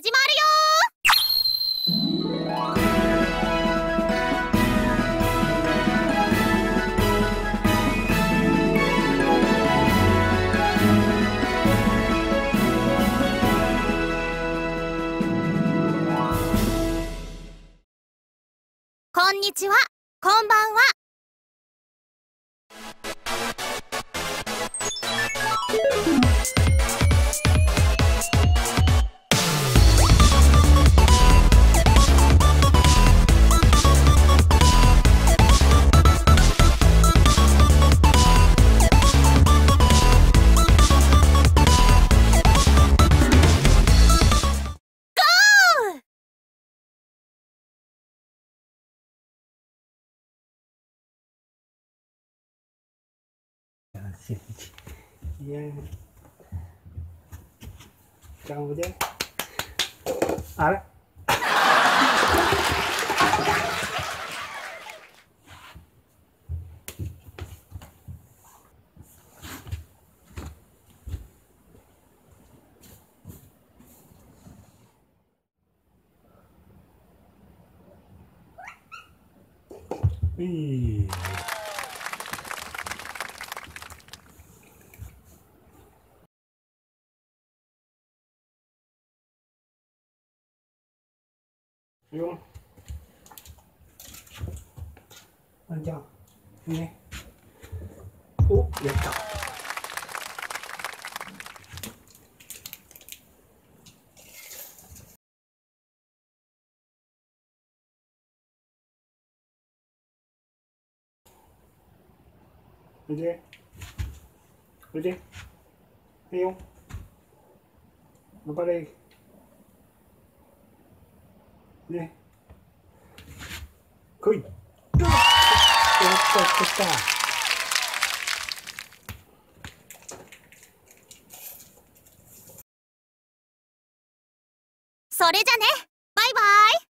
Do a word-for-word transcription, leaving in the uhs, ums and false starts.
始まるよー。こんにちは、こんばんは。 いや頑張れ。あれういよあんちゃんねおやったおいでおいでいいよ頑張れね来いやったやったやったそれじゃね、バイバイ。